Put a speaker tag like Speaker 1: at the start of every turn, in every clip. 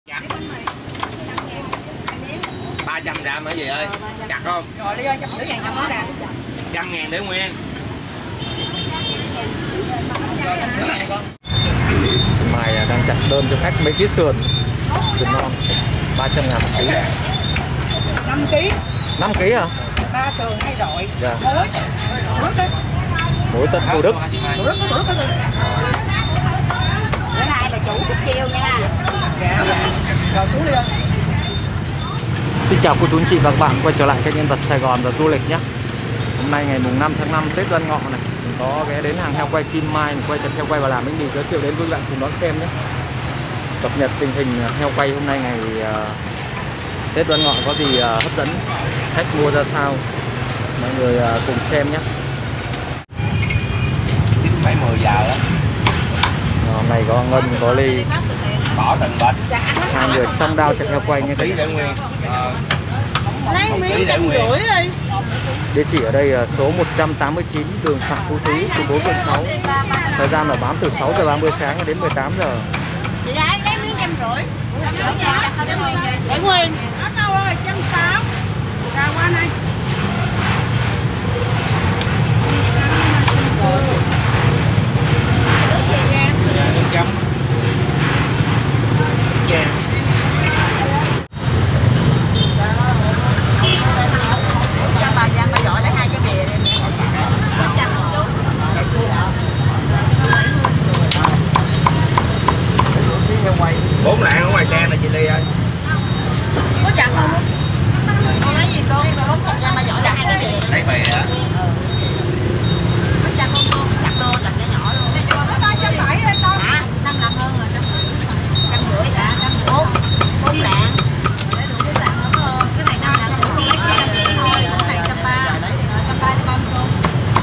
Speaker 1: 300g hả gì ơi? Chặt không?
Speaker 2: Rồi đi ơi, 150.000 trăm đó nè.
Speaker 1: 100.000 để nguyên.
Speaker 3: Mày đang chặt đơn cho khách mấy ký sườn non 300.000 một ký.
Speaker 2: 5 kg.
Speaker 3: 5 kg hả?
Speaker 2: 3 sườn 2 rọi.
Speaker 3: Dạ.
Speaker 2: Muối
Speaker 3: Tân Thủ Đức.
Speaker 2: Thủ Đức.
Speaker 4: Bữa nay bà chủ sức chiêu nha.
Speaker 2: Dạ. Rồi xuống đi ơi.
Speaker 3: Xin chào cô chú anh chị và các bạn quay trở lại kênh Nhân Vật Sài Gòn và du lịch nhé. Hôm nay ngày mùng 5 tháng 5 Tết Đoan Ngọ này, mình có ghé đến hàng heo quay Kim Mai, mình quay chặt heo quay và làm bánh mì giới thiệu đến quý bạn cùng đón xem nhé. Cập nhật tình hình heo quay hôm nay ngày Tết Đoan Ngọ có gì hấp dẫn, khách mua ra sao, mọi người cùng xem nhé.
Speaker 1: 9-10 giờ đó.
Speaker 3: Hôm nay có Ngân, có Ly,
Speaker 1: Bỏ từng bịch.
Speaker 3: hai người song đao chặt heo quay nhé.
Speaker 1: Tí để nguyên.
Speaker 4: Lấy miếng 150 đi.
Speaker 3: Địa chỉ ở đây số 189 đường Phạm Phú Thứ, khu 4 quận 6. Thời gian là bán từ 6 giờ 30 sáng đến 18 giờ.
Speaker 4: Chị gái lấy miếng 150. Để nguyên.
Speaker 2: Ở đâu ơi, 160. Ra qua này.
Speaker 1: Nước chấm. Dạ.
Speaker 4: Bà giỏi lấy 2 cái bìa đi.
Speaker 1: Bốn lạng ở ngoài xe này chị Ly ơi.
Speaker 4: Có chặt không? Con lấy gì cô? Bà giỏi lấy 2 cái bìa.
Speaker 1: Lấy bìa hả?
Speaker 4: Có chặt không cô? Chặt luôn, chặt cái nhỏ luôn. Đây cho nó 370 lên con. Hả? 5 lần hơn rồi, 150 cả, 4 lạng. Để đủ 4 lạng nữa hơn. Cái này 5 lạng con lấy cái 100 thôi, cái này 130. 130 cho 30 luôn.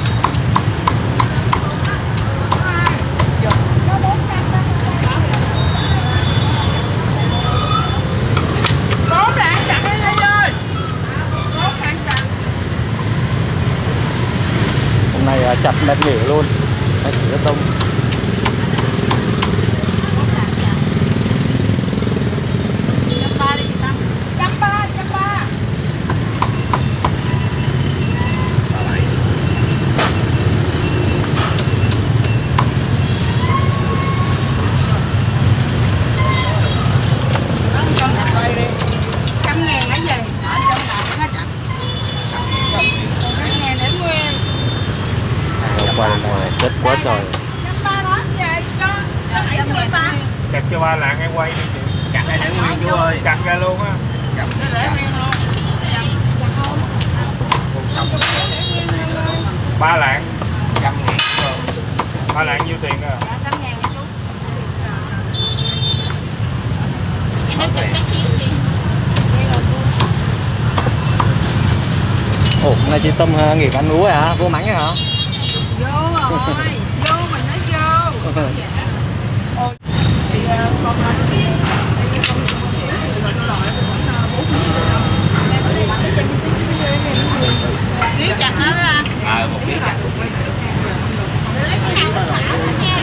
Speaker 3: Hôm nay chặt mệt nghỉ luôn, phải thử rất đông. Quay này chất quá trời.
Speaker 5: Chặt cho 3 lạng em quay đi chị.
Speaker 1: Chặt hay để nguyên chú ơi.
Speaker 5: Chặt ra luôn á. Ba lạng.
Speaker 1: 100.000.
Speaker 5: 3 lạng nhiêu tiền à?
Speaker 4: 100.000 nha chú.
Speaker 3: Ồ, hôm nay chị Tâm nghỉ bán lúa hả? Vô mánh hả?
Speaker 2: Vô rồi, vô mình nói vô. Thì con
Speaker 4: Ký chặt nó ra.
Speaker 1: Một ký chặt.
Speaker 4: Lấy cái nào nó xả nó nha.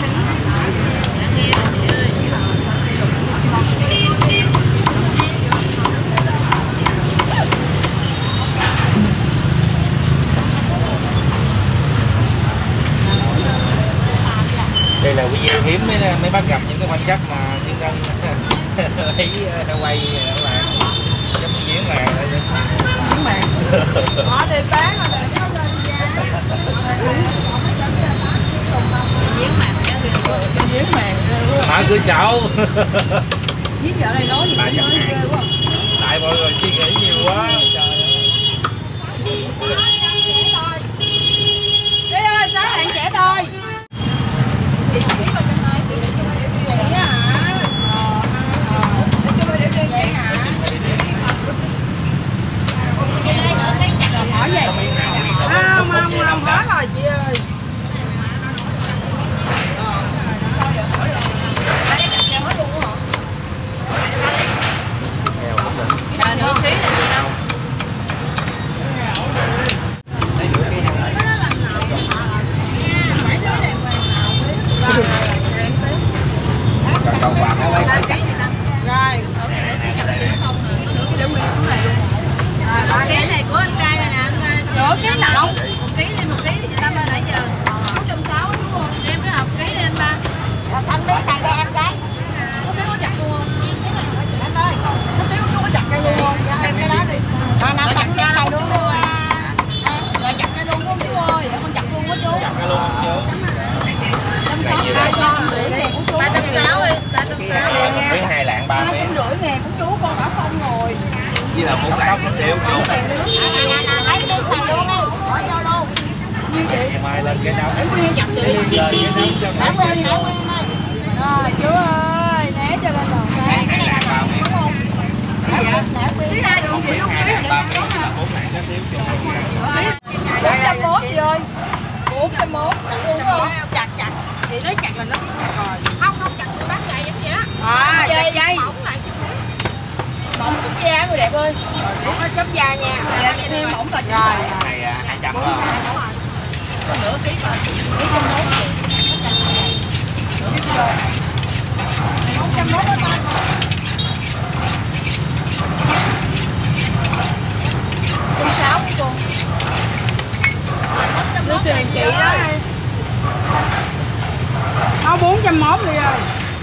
Speaker 1: Đây là video hiếm mới bắt gặp những cái khoảnh khắc mà nhân dân lấy quay là giống như giếng màng vậy.
Speaker 2: giếng màng. Họ thì bán rồi để nó lên giếng màng.
Speaker 1: Mở cửa sổ.
Speaker 2: Với vợ này nói gì cũng nói ghê quá.
Speaker 1: Tại mọi người suy nghĩ nhiều quá. Trời ơi.
Speaker 2: Đi ơi, 6 lạng trẻ thôi. Không hết rồi chị ơi.
Speaker 4: Nửa ký là gì đâu. Cái này của anh trai này nè,
Speaker 2: nửa ký lận.
Speaker 4: 1 ký lên 1 ký thì Tâm ơi nãy giờ 460 đúng không? Đem cái hộp ký lên ba. Thanh biết này đây em gái.
Speaker 2: Có xíu có chặt luôn không? Em ơi, có xíu chú có chặt cây luôn không? Dạ em cái đó đi.
Speaker 4: Nào chặt ra này đúng rồi.
Speaker 2: Rồi chặt cây luôn không chú ơi, để con chặt luôn quá chú.
Speaker 1: Chặt cái luôn không chứ.
Speaker 2: 360 đi.
Speaker 4: 360 đi, 360.
Speaker 1: Với 2 lạng 3 miếng.
Speaker 2: 250 ngàn của chú con đã xong rồi.
Speaker 1: Với là 4 lạng chút xíu không?
Speaker 4: Lấy cái này luôn đi, bỏ vô luôn.
Speaker 1: Ngày mai lên cái nấu.
Speaker 2: Em Nguyên chặt chị.
Speaker 1: Lên cái nấu cho
Speaker 4: Để quên đây.
Speaker 2: Rồi chú ơi, né cho lên đầu cái.
Speaker 4: Cái này là
Speaker 1: 3 miếng.
Speaker 2: Thứ hai đường chị không ký để
Speaker 1: 3 miếng là 4 lạng chút xíu cho mọi người.
Speaker 2: 401 chị ơi. 401 chặt luôn không? Chặt. Chị nói chặt là nó chặt rồi.
Speaker 4: Không chặt bác dày giống vậy á.
Speaker 2: À, dây.
Speaker 4: Mỏng lại chút xíu.
Speaker 2: Mỏng chút da người đẹp ơi. Để có chấm da nha. Thêm mỏng rồi.
Speaker 1: Này 200 đó.
Speaker 2: Nửa ký mà. 101 đó ta. Con 6 của con. Đưa tiền chị đó. Nó 401 đi ơi.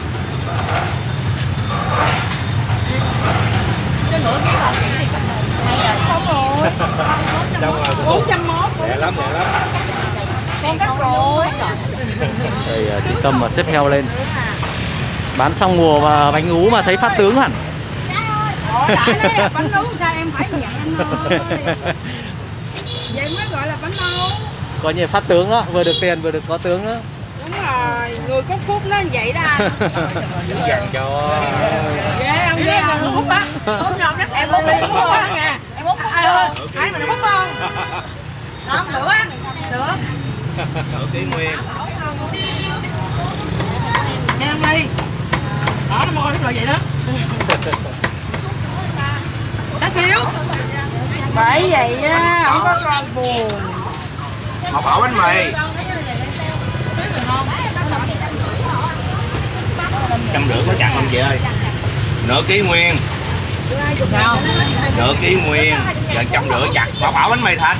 Speaker 2: Cho nửa ký còn chị thì không rồi.
Speaker 1: Đâu rồi?
Speaker 2: 401.
Speaker 1: Rẻ lắm.
Speaker 2: Con cắt rồi.
Speaker 3: Đây chị Tâm mà xếp heo lên. Bán xong mùa và bánh ú mà thấy phát tướng hẳn.
Speaker 2: Ủa đại đấy, bánh nấu sao em phải nhận anh ơi. Vậy mới gọi là bánh nấu.
Speaker 3: Coi như phát tướng đó, vừa được tiền vừa được có tướng đó.
Speaker 2: Đúng rồi, người có phúc nó vậy đó anh.
Speaker 1: Dành cho
Speaker 2: Ghê không ghê người phúc á. Không nhọc chắc em muốn phúc á nha. Em muốn phúc ơi. Thấy mình phúc không? Không được á. Được.
Speaker 1: nửa ký nguyên.
Speaker 2: Nghe không đi. Đó nó môi rồi vậy đó. Xá xíu. Phải vậy á, không có con buồn.
Speaker 1: Một ổ bánh mì. 150 có chặt không chị ơi? Nửa ký nguyên. Nửa ký nguyên. Giờ 150 chặt. Một ổ bánh mì Thành.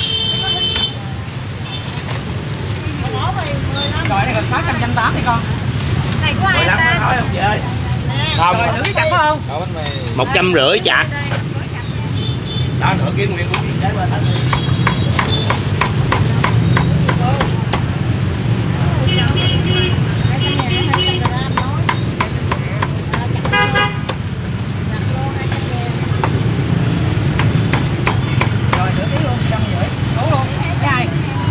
Speaker 2: Rồi đây còn 680 đi con.
Speaker 4: Này của ai
Speaker 1: 15
Speaker 4: ta?
Speaker 1: nói không chị ơi? Không.
Speaker 2: Rồi nửa ký chặt phải không?
Speaker 1: Ổ bánh mì.
Speaker 5: 150 chặt.
Speaker 1: Đó nửa ký nguyên của chị đấy bên đó.
Speaker 2: Rồi nửa ký luôn, 150. Đủ luôn. Dài.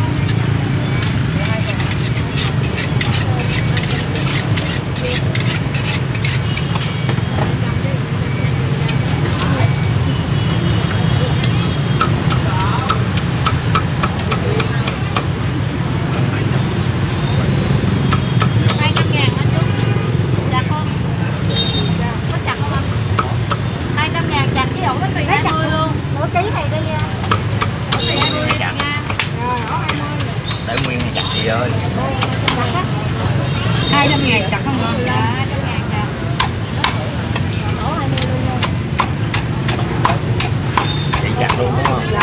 Speaker 1: Để nguyên chặt chị ơi.
Speaker 2: 200.000 chặt không ngon.
Speaker 1: Chị chặt luôn đúng không?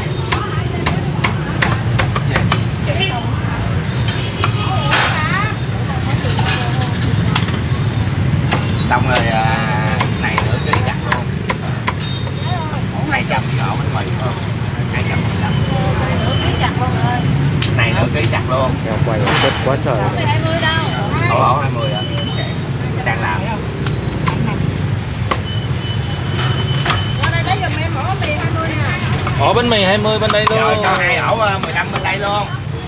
Speaker 1: Xong rồi này nữa ký chặt luôn. 200 cái ổ bánh mì không? 215. Này nữa ký chặt luôn.
Speaker 3: Heo quay chất quá trời.
Speaker 1: Ổ 20 ạ. Đang làm. Ổ bánh mì 20 bên đây luôn. Rồi cho 2 ổ 15 bên đây luôn.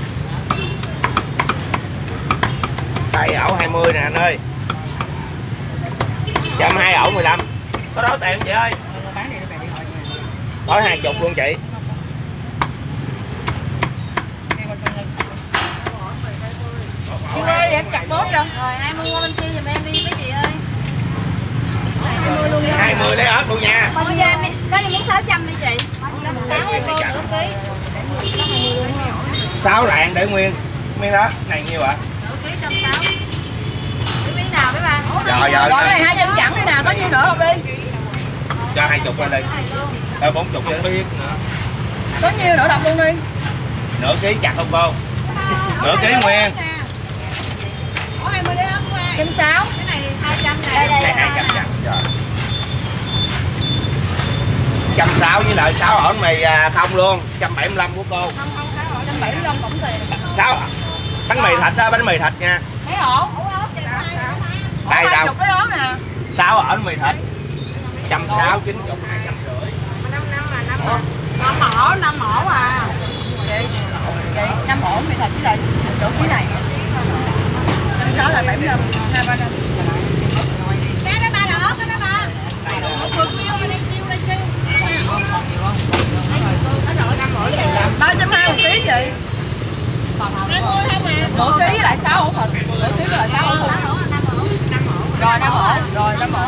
Speaker 1: Đây ổ 20 nè anh ơi. Cho 2 ổ 15. Có đói tiền chị ơi. Đói 20 luôn chị.
Speaker 2: Chị ơi em chặt bốt cho.
Speaker 4: Rồi 20 qua bên kia giùm em đi mấy chị ơi.
Speaker 1: 20 lấy ớt luôn nha.
Speaker 4: Bao nhiêu em có những 600 đi chị.
Speaker 1: 6 lạng để nguyên. Miếng đó, này nhiêu ạ?
Speaker 4: Nửa ký 160. Cái miếng nào mấy ba?
Speaker 1: Rồi
Speaker 2: Rồi này 200 chẵn đây nè, có nhiêu nữa không đi?
Speaker 6: Cho 20 qua đây. 40 chứ.
Speaker 1: Biết nữa.
Speaker 2: Có nhiêu nữa đọc luôn đi.
Speaker 6: Nửa ký chặt không cô? Nửa ký nguyên.
Speaker 4: Ủa 20 đấy không qua.
Speaker 2: 160.
Speaker 4: Cái này 200 này.
Speaker 6: Đây 200 chặt. Rồi. 160 với lại 6 ổn mì không luôn. 175 của cô.
Speaker 4: Không
Speaker 2: 175 tổng tiền.
Speaker 6: 6 bánh mì thịt đó, bánh mì thịt nha.
Speaker 2: Mấy ổn?
Speaker 6: Đây đâu?
Speaker 2: 20 cái đó nè.
Speaker 6: 6 ổn mì thịt. 160, 90, 250.
Speaker 2: 5 ổ à. Vậy 5 ổ mì thịt với lại chỗ ký này. 56 là 75, 235.
Speaker 4: Cái đó ba là ớt đó ba. Vừa kêu đây kêu.
Speaker 2: 320 một ký vậy.
Speaker 4: 20 không mà.
Speaker 2: Mỗi ký với lại 6 ổ thịt. Mỗi ký với lại 6 ổ thịt. Rồi 5 ổ, rồi 5 ổ.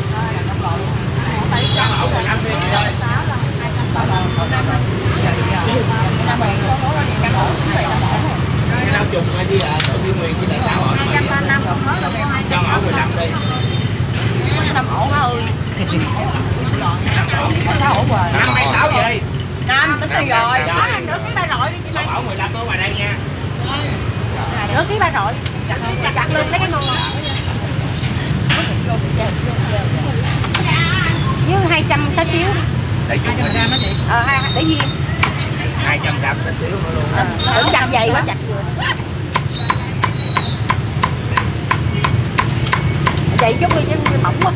Speaker 6: Cái chung hay đi tự nhiên nguyên với lại 6 ổn.
Speaker 4: 235 còn mới là 200.
Speaker 6: Cho ổn 15 đi.
Speaker 2: 5 ổ hả ơi. 6 ổ rồi.
Speaker 6: 5 hay 6 gì?
Speaker 2: 5 tính đi rồi.
Speaker 4: Nửa ký ba rọi đi chị Mai.
Speaker 6: Ổn 15 ở ngoài đây nha.
Speaker 4: Nửa ký ba rọi. Chặt lên mấy cái ngon. Với 200 xá xíu.
Speaker 6: Để chung
Speaker 2: 200 đó chị.
Speaker 4: Để viên.
Speaker 6: 200 gram xá xíu nữa luôn.
Speaker 4: Đừng chặt dày quá chặt. Vậy chút đi chứ mỏng quá.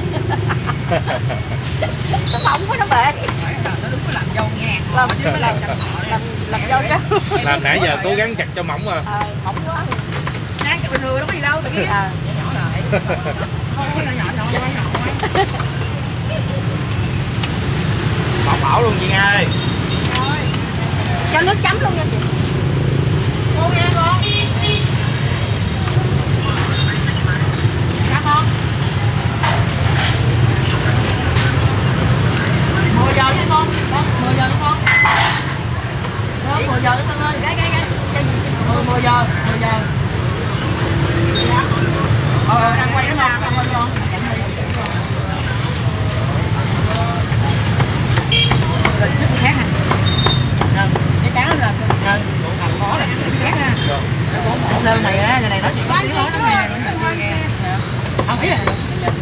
Speaker 4: Nó mỏng quá nó bể.
Speaker 2: Nó đúng có làm dâu nha.
Speaker 4: Làm chứ phải làm dâu chứ.
Speaker 1: Làm nãy giờ cố gắng chặt cho mỏng mà.
Speaker 4: Mỏng quá.
Speaker 2: Đang chặt bình thường đâu có gì đâu, tự nhiên. Nhỏ lại. Không có nhỏ.
Speaker 6: Bọc ổ luôn chị ơi.
Speaker 4: Cho nước chấm luôn nha chị.
Speaker 2: Cô nghe con. Dạ con. 10 giờ đi con. 10 giờ đi con. 10 giờ đi con ơi. Cái gì? 10 giờ. Đang quay cái nào con con. Rồi chút khác nè. Cái cá là làm khó là khác ha. Sơn này á, này nó chỉ có tiếng nói nó nghe, nghe. Không biết à.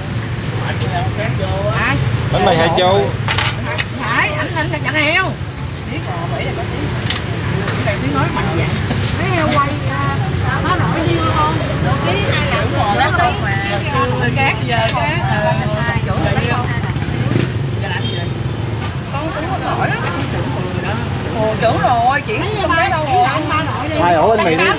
Speaker 1: Bánh mì Hải Châu.
Speaker 2: Phải, anh chặt heo. Tiếng bò bể là có tiếng. Cái tiếng nói mạnh vậy.
Speaker 4: Mấy heo quay nó nổi nhiêu con. Được ký 2
Speaker 2: Bò đó không mà. Cát giờ cát. Chỗ này nhiêu. Giờ làm gì vậy? Con cũng có nổi đó. Ồ trưởng rồi, chuyển không thấy đâu rồi.
Speaker 3: 2 ổ bánh mì đi.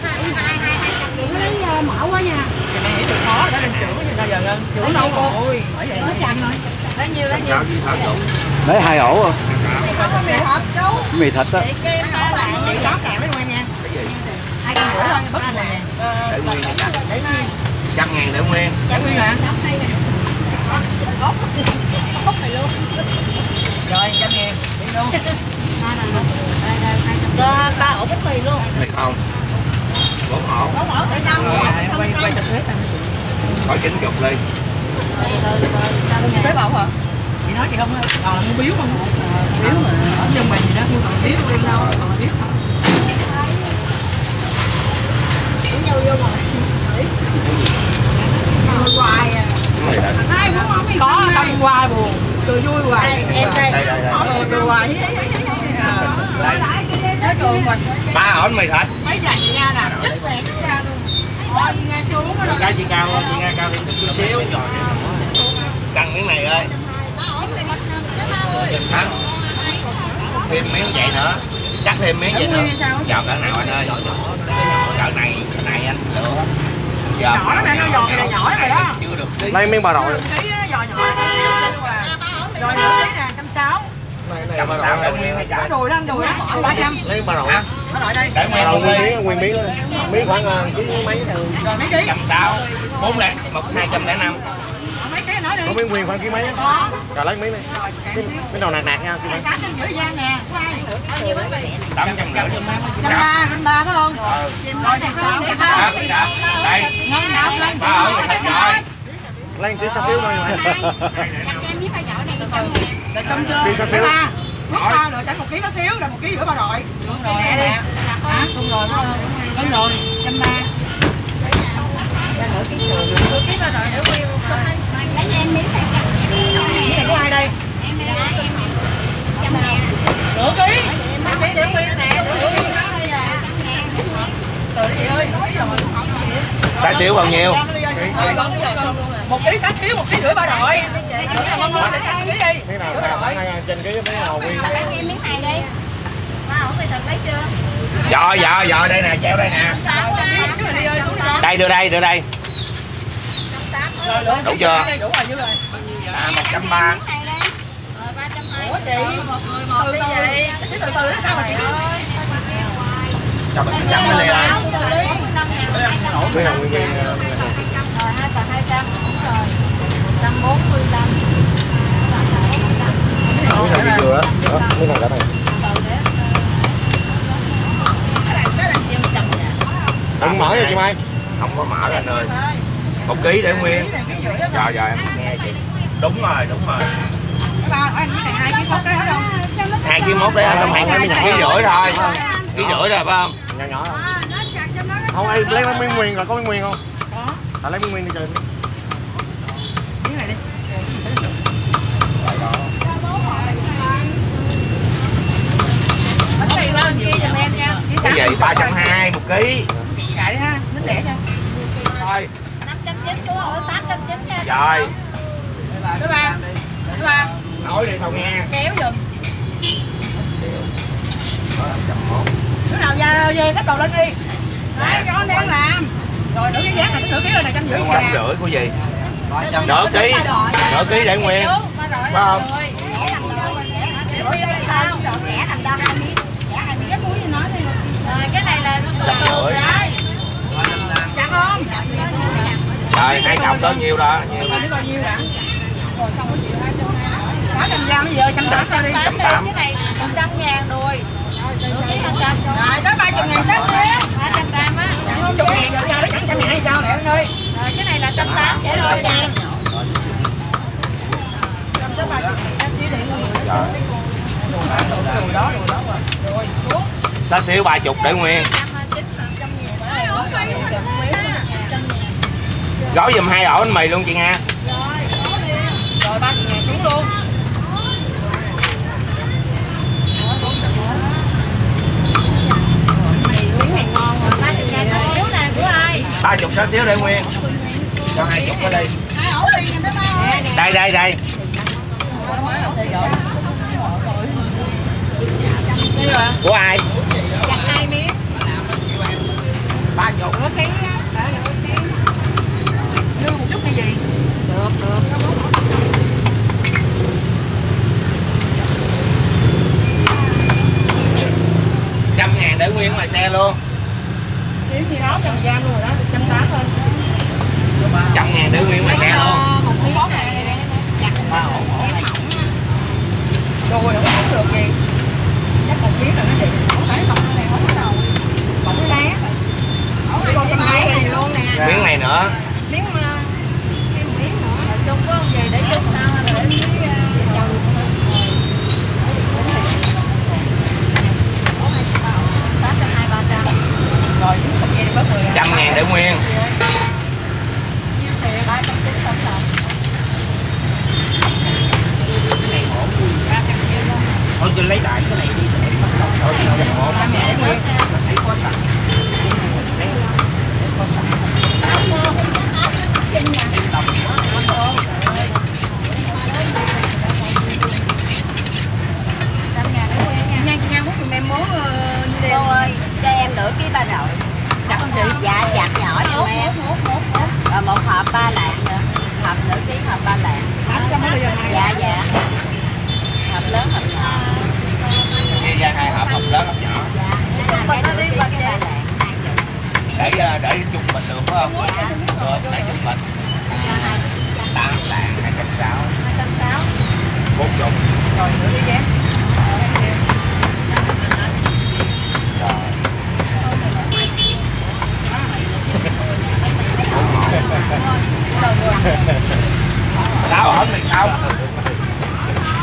Speaker 4: Lấy mỡ quá nha.
Speaker 2: Cái này từ khó đã lên trưởng như sao giờ ngân. Trưởng đâu cô? Ôi, bởi vậy.
Speaker 4: Nó chậm rồi.
Speaker 2: Lấy nhiêu?
Speaker 3: Lấy 2 ổ rồi.
Speaker 4: Không có mì thịt chú.
Speaker 3: Mì thịt á.
Speaker 2: Chị lót kèm với em nha. 250 thôi, bất ngờ nè.
Speaker 6: Để nguyên này chặt.
Speaker 2: Để nguyên.
Speaker 6: 100.000 để nguyên.
Speaker 2: Trả nguyên hả? Khúc này luôn. Rồi, 100.000. Đi luôn. Cho 3 ổ bánh mì luôn.
Speaker 6: Này không? 4 ổ.
Speaker 4: 4 ổ để đâu.
Speaker 2: Quay chụp hết nè.
Speaker 6: Khỏi 90 đi.
Speaker 2: Xếp ổ hả? Chị nói chị không mua biếu không? Biếu mà ở trong mình gì đó, mua còn biếu không đâu, còn biếu không?
Speaker 4: Cũng nhau vô rồi. Hoài à. Hai muốn không biết.
Speaker 2: Có tâm hoài buồn, cười vui hoài. Em đây. Cười hoài. Nói cười mình.
Speaker 6: 3 ổn mì thịt.
Speaker 2: Mấy giờ chị Nga nè, chết mẹ chị Nga luôn. Thôi chị Nga xuống đó.
Speaker 1: Cái chị cao không? Chị Nga cao thêm chút xíu.
Speaker 6: Căng miếng này ơi. Hả? Thêm miếng vậy nữa. Chắc thêm miếng vậy nữa. Giọt cỡ nào anh ơi? Cỡ này anh lựa.
Speaker 2: Nhỏ lắm nè, nó giòn này nhỏ rồi đó.
Speaker 6: Chưa được tí.
Speaker 3: Lấy miếng bà nội.
Speaker 2: Ký giò nhỏ rồi nửa ký nè, 160.
Speaker 6: 160 để nguyên hay chả?
Speaker 2: Đùi đó, anh đùi đó, 300.
Speaker 3: Lấy bà nội.
Speaker 2: Nó lại đây.
Speaker 6: Để
Speaker 3: Bà nội
Speaker 6: nguyên
Speaker 3: nguyên
Speaker 6: luôn đi.
Speaker 3: miếng thôi. Miếng khoảng ký mấy thường.
Speaker 2: Rồi mấy ký?
Speaker 6: 160. 4 lẻ, 205.
Speaker 2: Mấy ký nói đi.
Speaker 3: Có miếng nguyên khoảng ký mấy á.
Speaker 2: Có.
Speaker 3: Rồi lấy miếng này. Miếng đầu nạc nha.
Speaker 2: 850 gian nè.
Speaker 6: 850
Speaker 2: 130 phải không? Rồi thì sao?
Speaker 6: Đây.
Speaker 2: Ngon nào lên.
Speaker 6: 3 ổ mì thịt rồi.
Speaker 3: Lấy một tí xíu thôi mà.
Speaker 4: Em biết phải nhỏ này.
Speaker 2: Rồi cơm chưa?
Speaker 5: Đi xá xíu.
Speaker 2: Nước ba rồi chảy 1 kg xá xíu là 1 kg rưỡi ba rồi. Đúng rồi nè. Hả? Đúng rồi. Đúng rồi, 130. Ra nửa ký rồi. Nửa ký ba rồi, nửa ký.
Speaker 4: Lấy cho em miếng này.
Speaker 2: Cái này của ai đây?
Speaker 4: Em đây.
Speaker 2: Nửa ký. Nửa ký để nguyên nè. Trời chị ơi, nói rồi.
Speaker 6: Xá xíu bao nhiêu?
Speaker 2: 1 kg xá xíu, 1 kg rưỡi ba rồi.
Speaker 5: Thế nào trên cái mấy hồ nguyên.
Speaker 4: Lấy em miếng này đi. Không mày thật lấy chưa?
Speaker 6: Dò đây nè, treo đây nè. Đây đưa đây. Đủ chưa?
Speaker 2: Đủ rồi, nhiêu rồi?
Speaker 6: 130.
Speaker 2: Ủa chị, từ từ nó sao mà chị
Speaker 6: Cho mình 100 mới lên.
Speaker 5: Mấy hồ nguyên.
Speaker 4: Rồi 200 đúng rồi. 145.
Speaker 5: Mấy hồ nguyên dừa á. Mấy thằng cả này. Đừng mở nha chị Mai.
Speaker 6: Không có mở ra anh ơi. 1 kg để nguyên. Rồi em nghe chị. Đúng rồi.
Speaker 2: 2 kg mốt đấy hết không?
Speaker 6: 2 kg mốt đấy trong hàng 1,5 kg thôi. 1,5 kg rồi phải không?
Speaker 5: Nhỏ thôi. Không ai lấy miếng nguyên rồi, có miếng nguyên không? Ta lấy miếng nguyên đi chơi.
Speaker 2: Miếng này đi. Bánh mì lên chia giùm em nha.
Speaker 6: Cái gì 320 1 kg.
Speaker 2: Chạy đi ha, bánh lẻ nha.
Speaker 6: Thôi.
Speaker 4: 590 đúng không? 890 nha.
Speaker 6: Rồi.
Speaker 2: Thứ ba.
Speaker 6: Nói đi thôi nghe.
Speaker 2: Kéo giùm. Đứa nào ra về bắt đầu lên đi. Đấy, cho anh đang làm. Rồi nửa cái giá này nửa ký rồi này 150
Speaker 6: 150
Speaker 2: nè.
Speaker 6: của gì? Nửa ký để nguyên. Phải không?
Speaker 4: Rẻ thành đâu 2 miếng. Rẻ 2 miếng. Cái muối gì nói đi. Rồi cái này là
Speaker 6: 150.
Speaker 2: Chặt không?
Speaker 6: Rồi 2 cọc đó nhiêu đó? Nhiêu?
Speaker 2: Bao nhiêu đã? 600g bây giờ 180 đi.
Speaker 6: 180.
Speaker 4: Cái này 100.000 đùi.
Speaker 2: Rồi tới 30.000 sát xíu.
Speaker 4: 300g á.
Speaker 2: 50.000 rồi sao đó chẳng 100.000 hay sao nè anh ơi.
Speaker 4: Rồi cái này là 180 vậy rồi nha.
Speaker 2: Tới 30.000 sát xíu đi. Rồi xuống.
Speaker 6: Xá xíu 30 để nguyên. Gói giùm 2 ổ bánh mì luôn chị Nga.
Speaker 2: Rồi 30.000 xuống luôn.
Speaker 4: Miếng này ngon rồi. 30.000 xá xíu này của ai?
Speaker 6: 30 xá xíu để nguyên. Cho 20 ở đây.
Speaker 4: 2 ổ đi nha mấy ba.
Speaker 6: Đây. Của ai?
Speaker 4: Chặt 2 miếng.
Speaker 6: 30.
Speaker 2: Nửa ký á. Nửa ký. Đưa một chút hay gì? Được.
Speaker 6: 100.000 để nguyên ngoài xe luôn.
Speaker 2: Nếu gì đó 100g luôn rồi đó, 180 thôi.
Speaker 6: 100.000 để nguyên ngoài xe luôn.
Speaker 4: Một miếng này chặt 3 ổ.
Speaker 2: Rồi không được gì. Chắc 1 miếng rồi nó chị. Không phải bọc này không có đầu. Bọc cái lá. Còn 120 luôn nè.
Speaker 6: Miếng này nữa.
Speaker 4: Miếng nữa. Rồi chung có không về để chung sao để miếng
Speaker 2: Rồi, cục gì bớt 10.
Speaker 6: 100.000 để nguyên. Thôi tôi lấy đại cái này đi. Thôi thấy có sẵn.
Speaker 2: Nha chị Nga hút giùm em mố như
Speaker 4: cô ơi, cho em nửa ký ba rọi.
Speaker 2: chặt không chị?
Speaker 4: Dạ chặt nhỏ giùm em. Rồi 1 hộp 3 lạng nữa. Hộp nửa ký hộp 3 lạng.
Speaker 2: 800 bây giờ này.
Speaker 4: Dạ. Hộp lớn hộp nhỏ.
Speaker 6: Chia ra 2 hộp lớn hộp nhỏ.
Speaker 4: Dạ. Cái nửa ký cái 3 lạng. 20.
Speaker 6: Để chung mình được phải không? Được, để chung mình. 8 lạng 260.
Speaker 4: 260.
Speaker 6: 40.
Speaker 2: Rồi nửa ký giá.
Speaker 6: Sao hả mình không?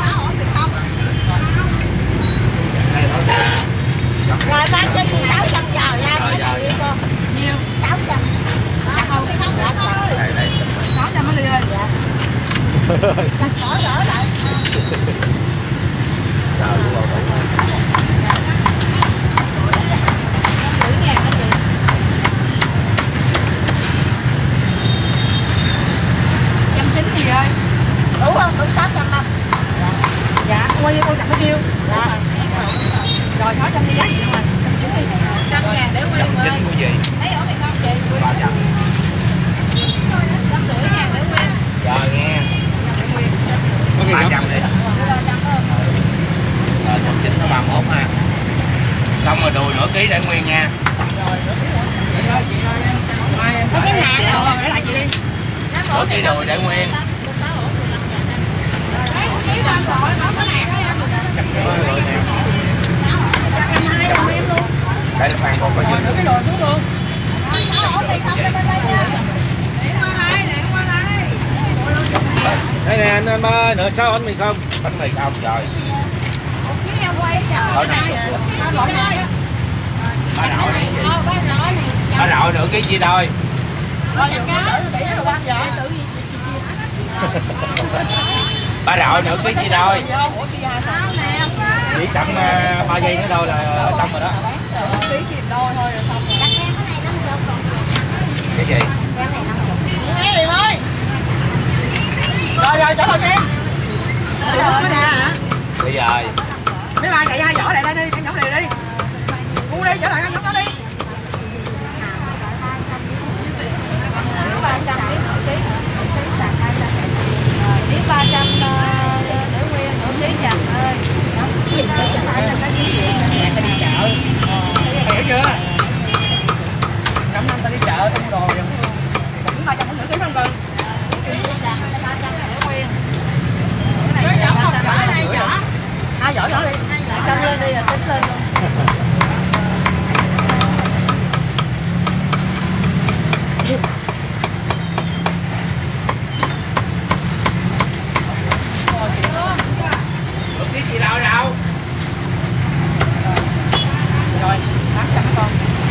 Speaker 4: Đủ không? Đủ 600 không?
Speaker 2: Dạ, bao nhiêu con chặt bao nhiêu?
Speaker 4: Dạ.
Speaker 2: Rồi 600 đi giá gì nữa mà?
Speaker 4: 100.000 để nguyên ơi.
Speaker 6: Chính của gì?
Speaker 4: Thấy ở này không chị?
Speaker 6: 300.
Speaker 4: 150.000 để nguyên.
Speaker 6: Rồi nghe.
Speaker 1: Có gì
Speaker 6: 300 đi.
Speaker 4: 300 hơn.
Speaker 6: Rồi 190 nó 31 ha. Xong rồi đùi nửa ký để nguyên nha.
Speaker 2: Có cái nạn rồi, để lại chị đi.
Speaker 6: Nửa ký đùi để nguyên. Đây là khoan còn có dư.
Speaker 2: Cái đồ xuống luôn.
Speaker 1: Đây nè anh ơi, nửa 6 bánh mì không?
Speaker 6: Bánh mì không rồi. Ba đậu nửa ký chia đôi. Ba đậu nửa ký chia đôi. Chỉ chậm 3 giây nữa thôi là xong rồi đó. Cái gì?
Speaker 2: Rồi, chở thôi em. Rồi nè hả?
Speaker 6: Bây giờ
Speaker 2: Mấy ba chạy hai vỏ lại đây đi, ăn giống này đi. Cu đi, trở lại ăn giống đó đi.
Speaker 4: Biết 300 để nguyên nửa ký chặt ơi.
Speaker 2: Ta đi chợ. Hiểu chưa? Năm ta đi chợ, ta mua đồ rồi. Cũng 300 cũng nửa ký không cần. Hai vỏ đi.
Speaker 4: Cân lên đi rồi tính lên luôn.
Speaker 6: nửa ký chia đôi đâu?
Speaker 2: Rồi, 800 con.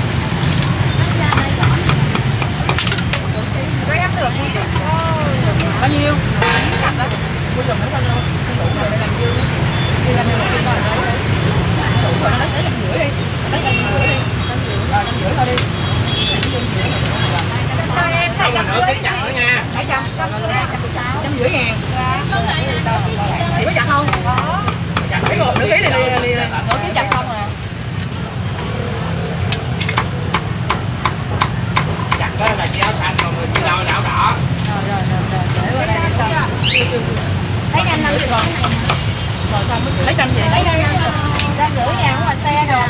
Speaker 2: Bao nhiêu? Mua chùm nữa thôi luôn. Đủ rồi để làm dư. Đi làm được rồi. Đủ rồi, nó lấy 150 đi. Lấy 150 đi. Rồi 150 thôi đi.
Speaker 4: Thôi em
Speaker 6: Xong rồi nửa ký chặt nữa nha.
Speaker 2: 700. 150.000. Thì có chặt không? Cái một nửa ký này đi.
Speaker 4: nửa ký chặt không à.
Speaker 6: Chặt đó là chia áo xanh, còn người chia đôi là áo đỏ.
Speaker 4: Lấy nhanh lên rồi.
Speaker 2: Rồi sao mới lấy 100 gì?
Speaker 4: Lấy đây ra gửi nhà ở ngoài xe rồi.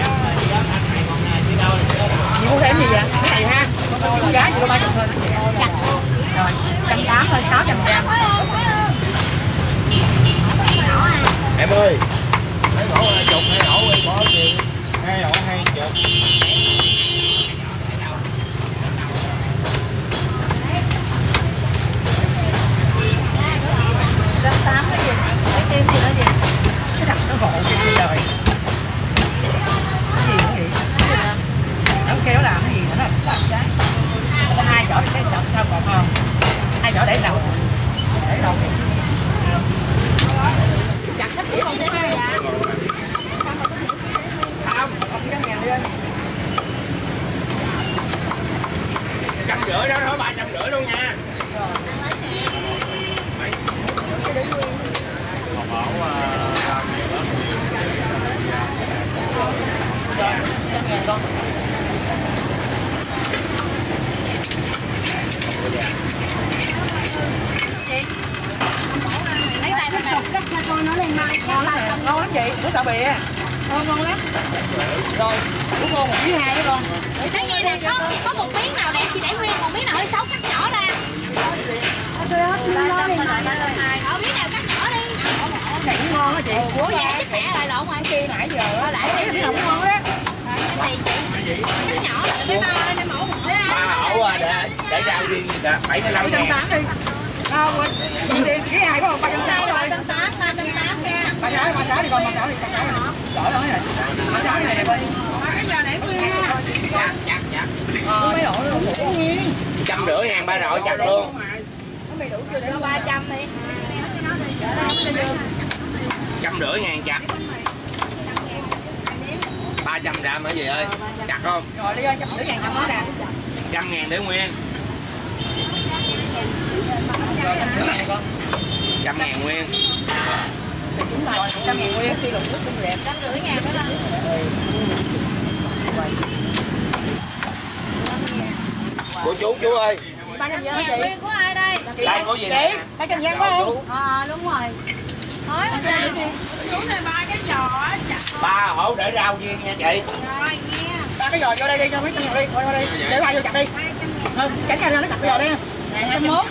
Speaker 2: Chị mua thêm gì vậy? Cái này ha. Con gái chị có 30 thôi.
Speaker 4: Chặt luôn.
Speaker 2: Rồi, 180 thôi, 600 gram.
Speaker 6: Em ơi, mấy bộ chục hay ổ em bỏ gì?
Speaker 1: 2 ổ 2 chục.
Speaker 4: Trăm 8 cái gì? Lấy tim gì đó gì?
Speaker 2: Cái thằng nó gộ trên cái đời. Cái gì cũng vậy. Nó kêu làm cái gì nữa nó làm trái. Có 2 vỏ cái chọc sao còn không? 2 vỏ để đầu. Để đầu. Chặt sắp chỉ còn cái này. Không, 100.000 đi ơi.
Speaker 6: 150 đó thôi, 350 luôn nha.
Speaker 4: Lấy tay bên này. Cắt cho con nó lên mai.
Speaker 2: Ngon lắm nè, ngon lắm chị, nước xào bì á. Ngon lắm. Rồi, của cô 1 ký 2 đó con.
Speaker 4: Thấy nghe nè, có một miếng nào đẹp thì để nguyên, còn miếng nào hơi xấu cắt nhỏ ra. Ở miếng nào cắt nhỏ đi.
Speaker 2: Cái này cũng ngon á chị.
Speaker 4: Ủa vậy chắc mẹ lại lộn rồi.
Speaker 2: Khi nãy giờ
Speaker 4: Lại
Speaker 2: cái này cũng ngon đó.
Speaker 4: cái tiền chị. Cắt nhỏ là để mẫu một xíu.
Speaker 6: 3 ổ để rau riêng gì cả, 75.000.
Speaker 2: 380 đi. Quên. Chị ký 2 có 360 rồi.
Speaker 4: 380 nha.
Speaker 2: 36 đi con, 36 đi, 36 đi. Giỏi lắm này. 36 đi này đẹp ơi. Cái giờ này nguyên ha.
Speaker 6: Chặt.
Speaker 2: Mấy ổ luôn.
Speaker 6: 150 ngàn, 3 rọi chặt luôn.
Speaker 4: mày đủ chưa để 300 đi.
Speaker 6: 150 ngàn chặt. 300 gram hả gì ơi? Chặt không?
Speaker 2: Rồi đi ơi, 150 ngàn trong đó nè.
Speaker 6: 100 ngàn để nguyên. 100 ngàn nguyên.
Speaker 2: Rồi 100 ngàn nguyên khi lục nước cũng đẹp.
Speaker 4: 150 ngàn đó.
Speaker 6: Của chú ơi.
Speaker 2: 300 ngàn hả chị?
Speaker 4: Của ai đây?
Speaker 6: Đây có gì
Speaker 2: Chị,
Speaker 6: nè?
Speaker 2: 300 ngàn phải không?
Speaker 4: Đúng rồi. Nói chú này 3 cái giò chặt.
Speaker 6: Ba hổ để rau viên nha chị.
Speaker 4: Rồi nghe.
Speaker 2: 3 cái giò vô đây đi cho mấy con giò đi, coi đi. Để ba vô chặt đi. Không, tránh ra nó chặt cái giò đi. 101.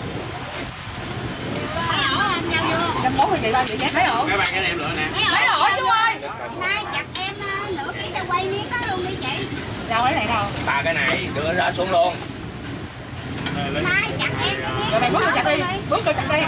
Speaker 4: Thấy ổ anh nhau vô.
Speaker 2: 101 thì chị ba chị nhé, thấy ổ.
Speaker 6: Các bạn cái đem nữa nè.
Speaker 4: Thấy ổ chú ơi. Nay chặt em nửa ký cho quay miếng đó luôn đi chị.
Speaker 2: Đâu cái này đâu.
Speaker 6: 3 cái này đưa ra xuống luôn.
Speaker 4: Nay chặt em.
Speaker 2: Rồi mày bước vô chặt đi, bước vô chặt đi.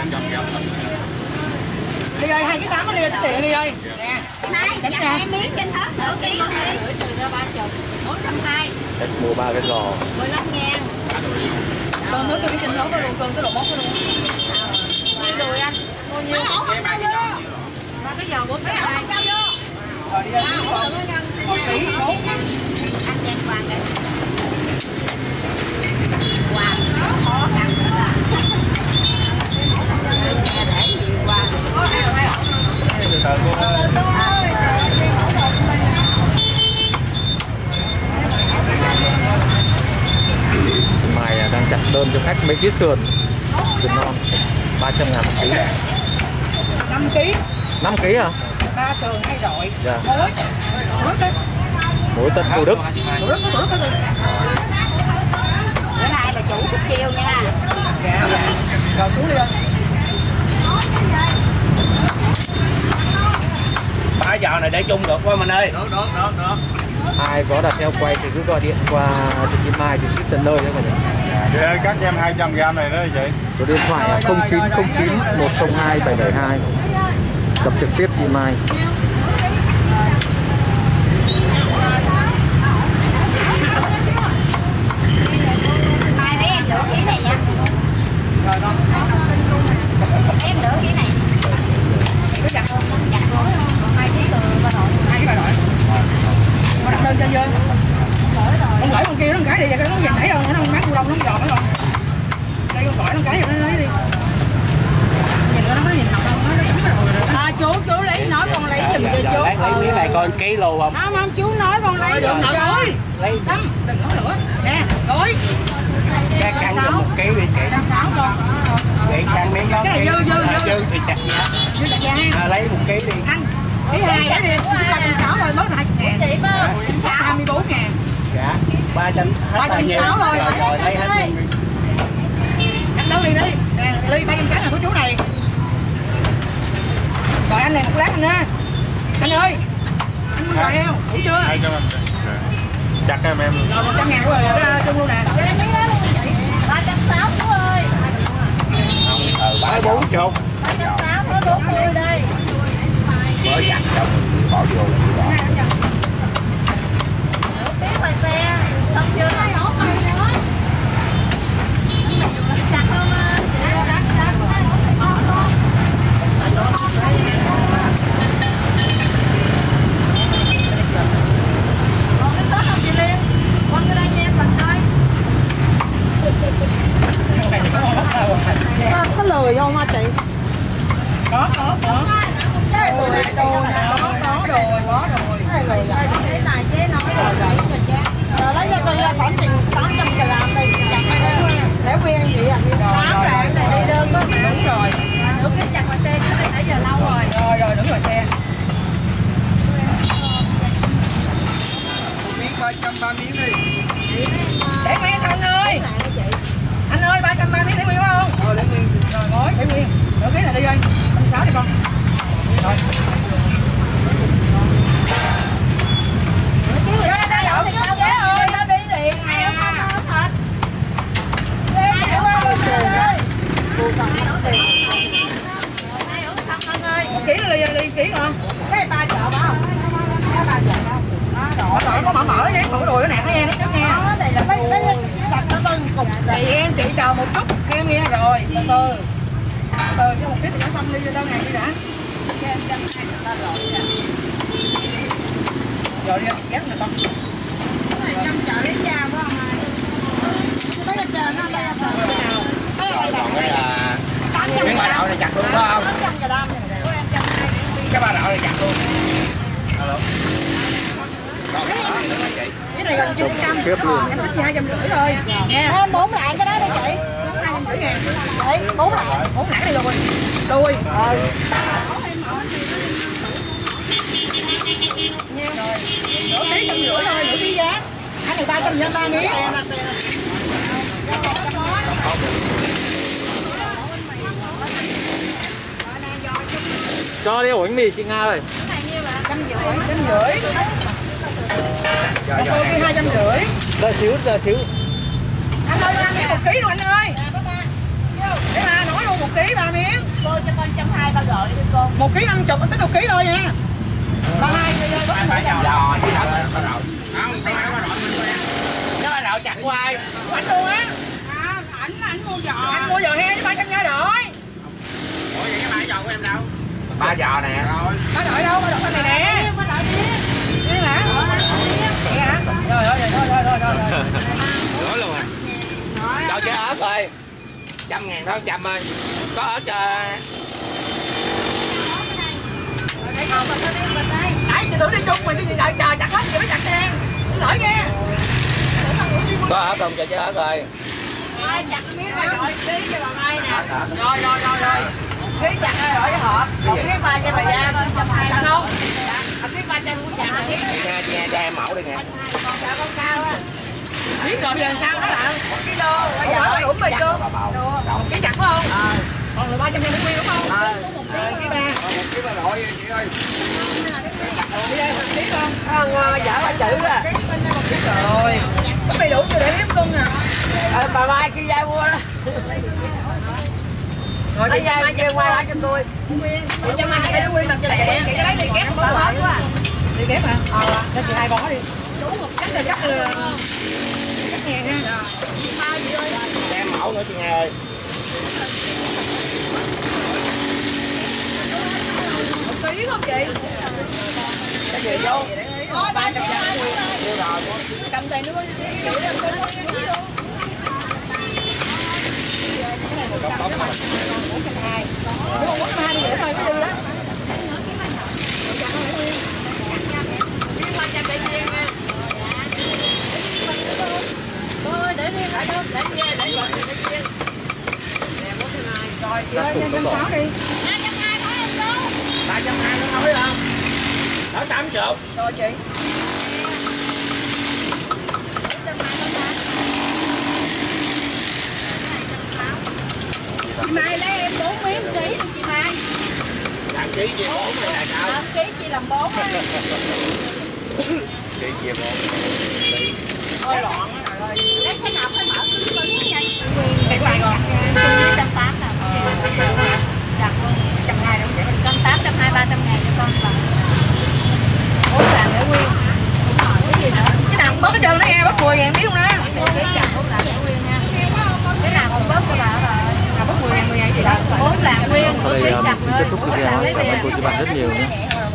Speaker 2: Đi ơi, 2 kg 8 đi ơi, tính tiền đi ơi. Nè.
Speaker 4: Nay chặt em miếng trên hết nửa ký luôn đi. Trừ ra 30. 420.
Speaker 3: Em mua 3 cái giò.
Speaker 4: 15 ngàn.
Speaker 2: Con nước tôi cái trên đó có luôn, cơm cái đồ móc có luôn.
Speaker 4: Đi đùi anh. Mấy ổ không sao vô. 3 cái giò 4 cái ổ không sao vô.
Speaker 2: Rồi đi ơi, một ký số.
Speaker 4: Anh đen quàng kìa. Quàng khó khăn nữa. Để nhiều quàng.
Speaker 3: Mai đang chặt đơn cho khách mấy ký sườn ngon, 300 ngàn một ký.
Speaker 2: 5 kg.
Speaker 3: 5 ký à?
Speaker 2: 3 sườn 2 rọi.
Speaker 3: Dạ.
Speaker 2: Muối
Speaker 3: Muối Tân Thủ Đức.
Speaker 2: Thủ Đức.
Speaker 4: Bữa nay bà chủ thích chiêu nha.
Speaker 2: Dạ. Rồi xuống đi ơi.
Speaker 6: 3 giò này để chung được quá mình ơi. Được.
Speaker 3: Ai có đặt heo quay thì cứ gọi điện qua cho chị Mai thì ship tận nơi cho mọi người.
Speaker 5: Chị ơi, cắt cho em 200 gram này đó chị.
Speaker 3: Số điện thoại là 0909 102 772. Gặp trực tiếp chị Mai.
Speaker 4: Mai lấy em nửa ký này nha.
Speaker 2: Rồi con.
Speaker 4: Em nửa ký này.
Speaker 2: Cứ chặt luôn.
Speaker 4: Chặt luôn. Còn 2 ký từ bà nội.
Speaker 2: 2 cái bà nội. Con đặt đơn cho vô. Con gửi con kia nó cái đi, nó nhìn thấy không? Nó không bán cu đông nó không giòn nó rồi. Đây con gửi nó cái rồi nó lấy đi. Nhìn nó nhìn học đâu, nó đúng rồi.
Speaker 7: Chú lấy nói con lấy giùm cho chú.
Speaker 6: Lấy miếng này coi ký lô không?
Speaker 7: Không, chú nói con lấy giùm cho.
Speaker 6: Lấy
Speaker 2: Đâm, đừng nói nữa. Nè, gói.
Speaker 6: cái cân cho 1 ký đi chị.
Speaker 2: 160 con.
Speaker 6: Chị cân miếng đó.
Speaker 2: Cái này dư
Speaker 6: thì chặt nha.
Speaker 2: Dư chặt ra.
Speaker 6: Lấy 1 ký đi.
Speaker 2: Anh, cái 2 đấy đi, 360 thôi, bớt 20 ngàn.
Speaker 4: Chị ba.
Speaker 2: 24 ngàn.
Speaker 6: Dạ. 300 hết bao nhiêu?
Speaker 2: 360 thôi.
Speaker 6: Rồi lấy hết luôn đi.
Speaker 2: Anh đâu đi đi. Nè, ly 360 là của chú này. Rồi anh này một lát anh nha. Anh ơi. Anh mua giò heo, đủ chưa?
Speaker 5: 200 em. Chặt em luôn.
Speaker 2: Rồi 100 ngàn của chung luôn nè.
Speaker 4: 360 chú ơi.
Speaker 6: 340.
Speaker 4: 360 mới 40 đây.
Speaker 6: Mới chặt xong bỏ vô.
Speaker 4: Nửa ký khoai xe. Xong chưa thấy ổ khoai nữa. Chặt không? Còn cái tết không chị Liên? Con cái đây nha em mình thôi.
Speaker 7: Có lười không hả chị?
Speaker 2: Có.
Speaker 7: Cái đồ này đồ nè.
Speaker 2: Có rồi.
Speaker 7: Cái này chế nói rồi rồi lấy cho tôi ra khoảng chừng 800 gram đi. Chặt đây đây. Để quen vậy à. 8 rạng này đi đơn đó.
Speaker 2: Đúng rồi.
Speaker 4: Nửa cái chặt ngoài xe cái nãy giờ lâu rồi.
Speaker 2: Rồi, đúng rồi xe.
Speaker 5: Miếng 330 miếng đi.
Speaker 2: Để nguyên sao anh ơi. Anh ơi 330 miếng để nguyên không? Để nguyên. Rồi ngồi để nguyên. Nửa ký này đi ơi. 56 đi con. Rồi.
Speaker 4: Đây ổ thì không chế ơi, nó đi liền nè. Thịt. Hai ổ không anh ơi.
Speaker 2: 1 ký ly ký không?
Speaker 4: Cái 3 chợ bao. Cái 3 chợ đâu.
Speaker 2: Có mở vậy, mở đùi nó nạt nó nghe nó chắc nghe.
Speaker 7: Đó, đây là mấy đặt nó từng cục.
Speaker 2: Thì em chị chờ một chút, em nghe rồi, từ từ cho một tí thì nó xong đi cho đơn này đi đã. Rồi đi ghét nè con.
Speaker 7: Cái này trong chợ lấy da quá không ai. Mấy cái chờ nó đây nào.
Speaker 6: Rồi còn cái ba đậu này chặt luôn phải không? Cái ba đậu này chặt luôn.
Speaker 2: Cái này gần 100. Em thích 250 thôi. Nghe.
Speaker 7: Em 4 lạng cái đó đi chị.
Speaker 2: 250 ngàn.
Speaker 7: Đấy, 4 lạng.
Speaker 2: 4 lạng này rồi. Đuôi. Nửa ký 150 thôi, nửa ký giá. Cái này 300 nhân 3 miếng.
Speaker 3: Cho đi ổ bánh mì chị Nga ơi.
Speaker 2: 150. Còn tôi kia 250.
Speaker 3: Đợi xíu.
Speaker 2: Anh ơi, ăn miếng 1 ký luôn anh ơi. Để mà nói luôn 1 ký 3 miếng.
Speaker 7: Cô cho con 120 bao gọi đi cô.
Speaker 2: 1 ký 50, anh tính 1 ký thôi nha. 32 bây giờ
Speaker 6: Phải giò chứ đâu ba đậu. Không, phải ba đậu mình quen. Cái ba đậu chặt của ai?
Speaker 2: anh luôn á.
Speaker 7: Ảnh mua giò.
Speaker 2: Anh mua giò he với 300 nha đổi.
Speaker 6: Ủa vậy cái ba giò của em đâu? Ba giò nè. Rồi.
Speaker 2: Ba đổi đâu? Ba đổi bên này nè.
Speaker 7: Ba đợi đi.
Speaker 2: Đi hả? Vậy hả? Rồi.
Speaker 6: Rửa luôn à. Cho trái ớt ơi. 100.000 thôi 100 ơi. Có ớt
Speaker 2: Nãy chị tưởng đi chung mình đi đợi chờ chặt hết chị mới chặt nè. Lỗi nha.
Speaker 6: có ớt không cho trái ớt ơi.
Speaker 7: Ai chặt miếng ba gọi ký cho bà Mai nè.
Speaker 2: Rồi. Ký chặt rồi với họ. Một ký ba cho bà Giang. Chặt không?
Speaker 7: Ký 300 của chặt.
Speaker 6: Nghe cho em mẫu đi nè.
Speaker 7: Chặt con cao á.
Speaker 2: Biết rồi giờ sao đó là 1 kg. Bây giờ đủ rồi chưa? 1 ký chặt phải không? Còn là 300 ngàn nguyên đúng không? 1 ký 3.
Speaker 6: 1 ký ba đội chị ơi.
Speaker 2: Đi đây 1 ký không? Dạ ba chữ à. Rồi. Có đầy đủ chưa để đếm cân nè.
Speaker 7: Bà Mai kia dai mua đó.
Speaker 2: Rồi chị Mai kia qua lại cho tôi. Chị cho Mai hai đứa nguyên mặt cho lẹ. Chị lấy đi kép không hết quá. Đi kép hả? Cho chị 2 bó đi. Đủ một chắc là chắc ngàn ha.
Speaker 6: Cho em mẫu nữa chị Nga ơi.
Speaker 2: Một ký không chị?
Speaker 6: Cái gì vô?
Speaker 2: 300 cầm tiền nữa. Đi để thôi cái gì đó. Thôi để đi lại đâu, để về để gọi để chia. Rồi chị ơi 160 đi.
Speaker 6: 320 nó nói không? Đó 80.
Speaker 2: Rồi chị. Chị Mai lấy em 4 miếng ký đi chị Mai.
Speaker 6: Làm ký về 4 này là sao?
Speaker 2: 8 ký chị làm 4 á.
Speaker 6: Ký về 4.
Speaker 2: Ôi loạn rồi.
Speaker 7: Lấy cái nào phải mở cứ cứng nha.
Speaker 2: Cái bài rồi.
Speaker 7: 180 nè. Chặt luôn.
Speaker 2: 120 đúng vậy.
Speaker 7: 180, 120, 300 ngàn cho con bà.
Speaker 2: 4 lạng để nguyên.
Speaker 7: Cái gì nữa?
Speaker 2: Cái nào cũng bớt cái chân nó nghe, bớt 10 ngàn biết không đó.
Speaker 7: Cái chặt 4 lạng để nguyên nha. Cái nào cũng bớt cho bà rồi.
Speaker 2: Nào bớt 10 ngàn gì đó.
Speaker 7: 4 lạng nguyên.
Speaker 3: Sau đây mình xin kết thúc video. Cảm ơn cô chú bạn rất nhiều nhé.